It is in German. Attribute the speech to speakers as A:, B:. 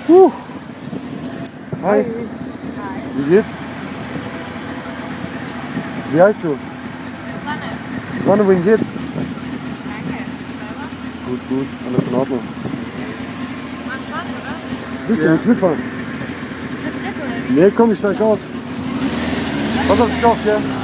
A: Hi. Wie geht's? Wie heißt du?
B: Susanne.
A: Susanne, wohin geht's?
B: Danke. Selber?
A: Gut, alles in Ordnung.
B: Macht Spaß, oder?
A: Willst du jetzt mitfahren?
B: Ist das nett, oder wie?
A: Nee, komm, ich steig aus. Pass auf dich auf, gell?